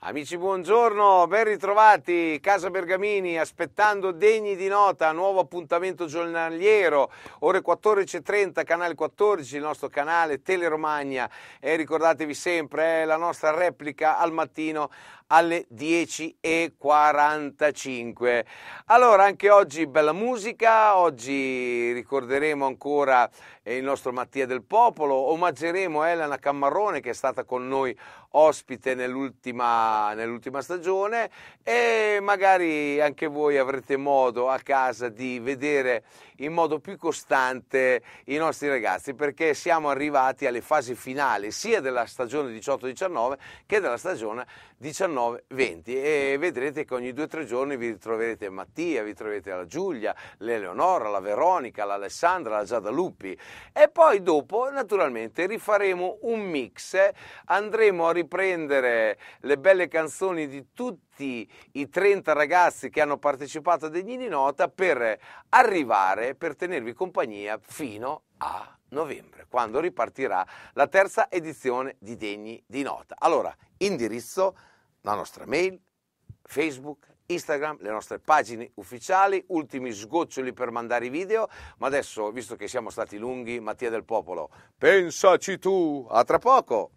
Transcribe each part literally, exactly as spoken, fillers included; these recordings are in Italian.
Amici, buongiorno, ben ritrovati, Casa Bergamini, aspettando Degni di Nota, nuovo appuntamento giornaliero, ore quattordici e trenta, canale quattordici, il nostro canale Teleromagna, e ricordatevi sempre, eh, la nostra replica al mattino alle dieci e quarantacinque. Allora, anche oggi bella musica, oggi ricorderemo ancora il nostro Mattia del Popolo, omaggeremo Elena Cammarrone che è stata con noi ospite nell'ultima, nell'ultima stagione, e magari anche voi avrete modo a casa di vedere in modo più costante i nostri ragazzi, perché siamo arrivati alle fasi finali sia della stagione diciotto diciannove che della stagione diciannove venti, e vedrete che ogni due o tre giorni vi ritroverete Mattia, vi troverete la Giulia, l'Eleonora, la Veronica, l'Alessandra, la Giada Luppi, e poi dopo naturalmente rifaremo un mix, andremo a riprendere le belle canzoni di tutti i trenta ragazzi che hanno partecipato a Degni di Nota per arrivare, per tenervi compagnia fino a novembre, quando ripartirà la terza edizione di Degni di Nota. Allora, indirizzo, la nostra mail, Facebook, Instagram, le nostre pagine ufficiali, ultimi sgoccioli per mandare i video, ma adesso, visto che siamo stati lunghi, Mattia del Popolo, pensaci tu, a tra poco!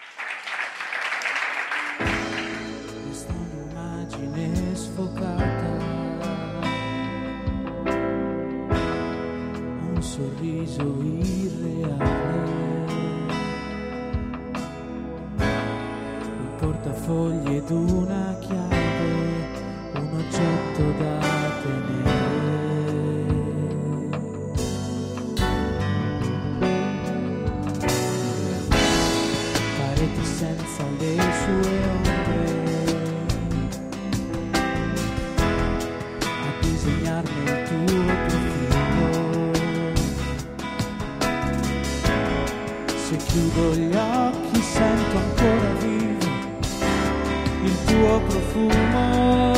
Questa è un'immagine sfocata, un sorriso irreale, un portafogli ed una chiave, un oggetto da tenere. Pareti senza le sue ombre, a disegnarmi il tuo profilo. Se chiudo gli occhi sento ancora vivo il tuo profumo,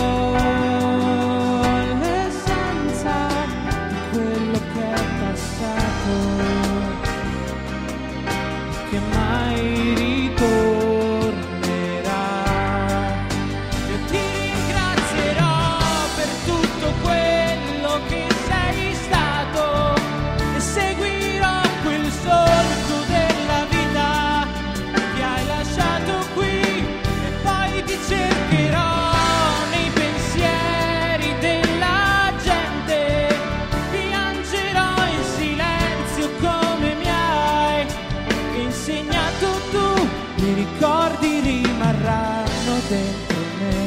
l'essenza di quello che è passato, che mai ritornerà. Io ti ringrazierò per tutto quello che sei stato e seguirò quel solco della vita che hai lasciato qui, e poi ti cercherò nei pensieri della gente, piangerò in silenzio come mi hai insegnato tu, i ricordi rimarranno dentro me,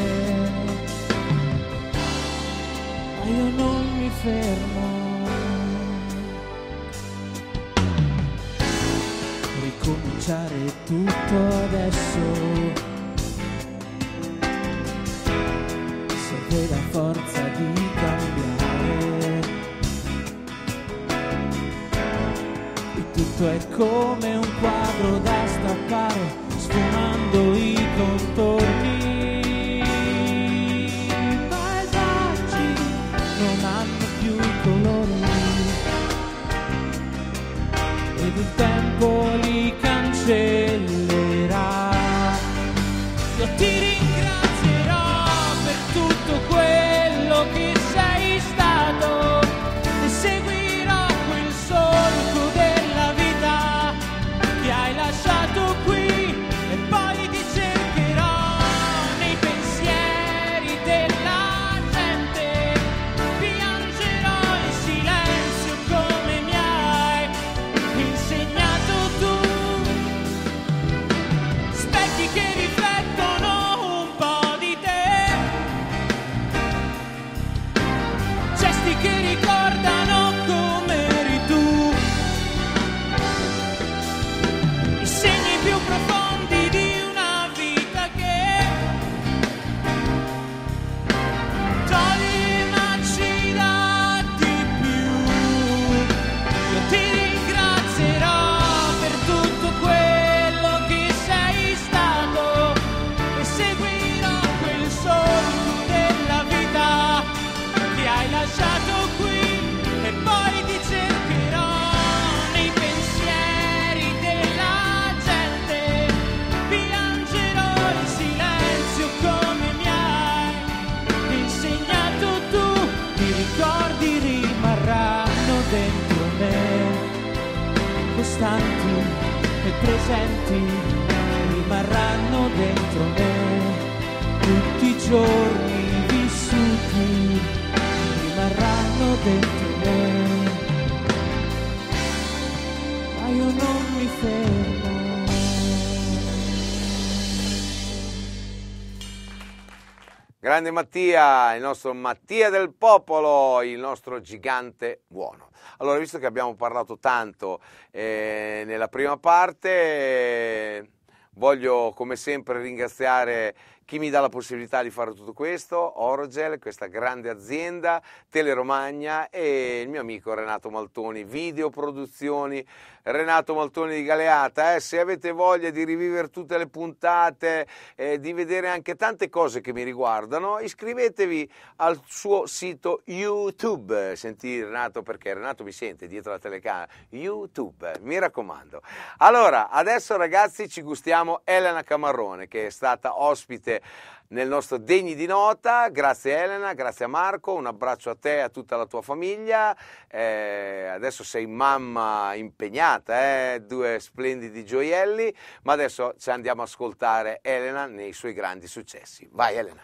ma io non mi fermo. Ricominciare tutto adesso, serve la forza di cambiare, e tutto è come un quadro da staccare, sfumando i contorni. I paesaggi non hanno più i colori, ed il tempo li cancellerà. Io ti ringrazierò per tutto quello che sei stato e seguirò quel solco della vita che hai lasciato qui, e poi ti cercherò nei pensieri della gente, piangerò in silenzio come mi hai insegnato tu. Specchi che riflettono un po' di te, distanti e presenti rimarranno dentro me, tutti i giorni vissuti rimarranno dentro me, ma io non mi fermo. Grande Mattia, il nostro Mattia del popolo, il nostro gigante buono. Allora, visto che abbiamo parlato tanto eh, nella prima parte, eh, voglio come sempre ringraziare chi mi dà la possibilità di fare tutto questo, Orogel, questa grande azienda, Teleromagna, e il mio amico Renato Maltoni, Videoproduzioni, Renato Maltoni di Galeata. Eh, se avete voglia di rivivere tutte le puntate, eh, di vedere anche tante cose che mi riguardano, iscrivetevi al suo sito YouTube. Senti Renato, perché Renato mi sente dietro la telecamera. YouTube, mi raccomando. Allora, adesso ragazzi ci gustiamo Elena Camarrone, che è stata ospite nel nostro Degni di Nota. Grazie Elena, grazie a Marco, un abbraccio a te e a tutta la tua famiglia. Eh, adesso sei mamma impegnata, eh? Due splendidi gioielli, ma adesso ci andiamo a ascoltare Elena nei suoi grandi successi. Vai Elena.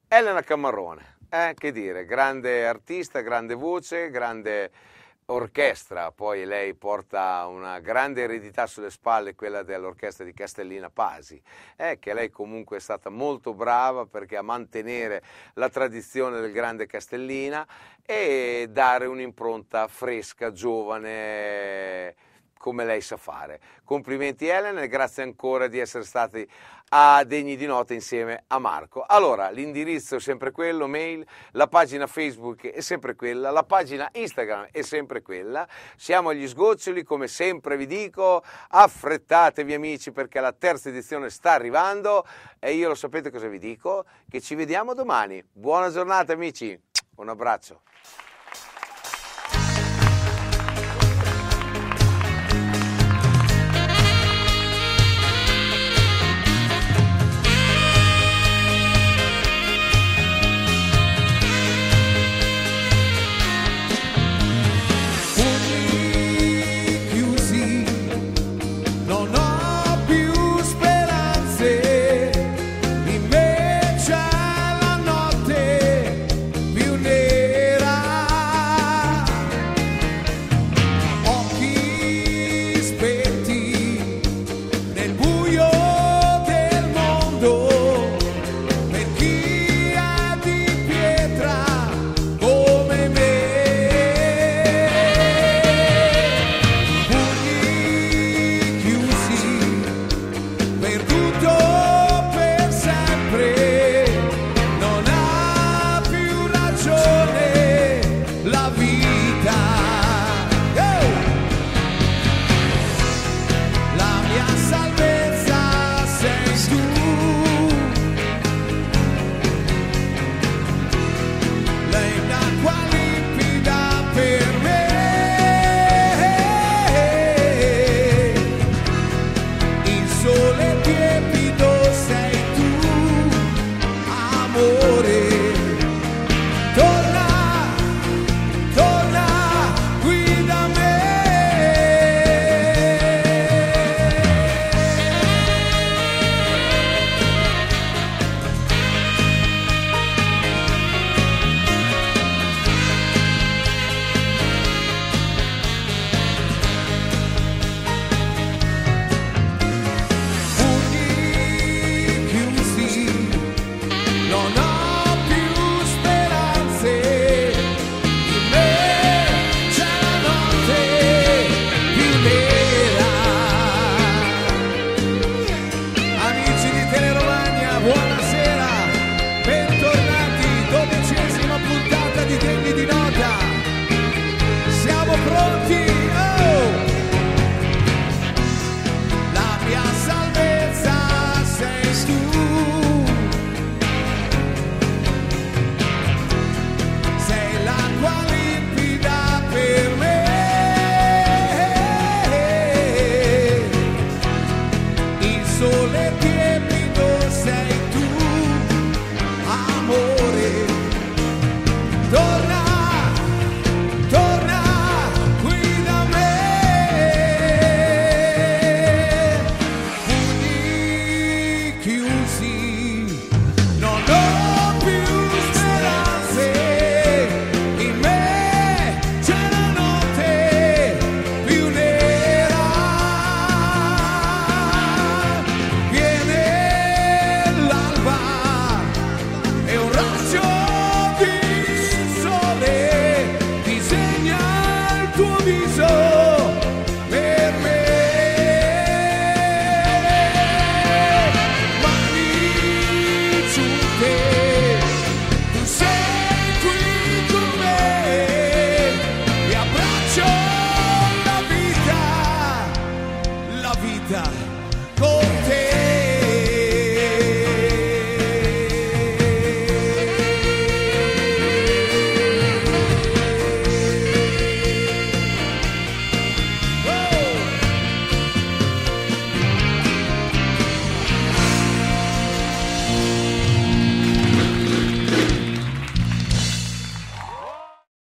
Elena Cammarone, eh, che dire, grande artista, grande voce, grande orchestra, poi lei porta una grande eredità sulle spalle, quella dell'orchestra di Castellina Pasi, eh, che lei comunque è stata molto brava perché a mantenere la tradizione del grande Castellina e dare un'impronta fresca, giovane, come lei sa fare. Complimenti Elena e grazie ancora di essere stati a Degni di Nota insieme a Marco. Allora, l'indirizzo è sempre quello, mail, la pagina Facebook è sempre quella, la pagina Instagram è sempre quella. Siamo agli sgoccioli, come sempre vi dico, affrettatevi amici perché la terza edizione sta arrivando e io lo sapete cosa vi dico? Che ci vediamo domani. Buona giornata amici, un abbraccio. Sole tiepido sei tu, amore.